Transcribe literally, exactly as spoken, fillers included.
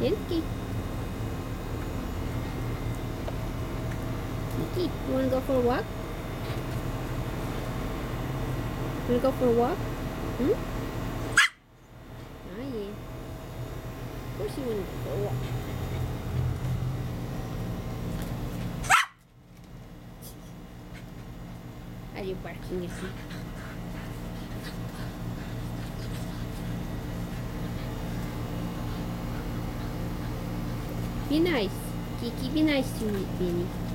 Kiki. Kiki, you wanna go for a walk? Wanna go for a walk? Hmm? Oh yeah. Of course you wanna go for a walk. Are you barking at me? Be nice. Kiki, be nice to me, Vinny.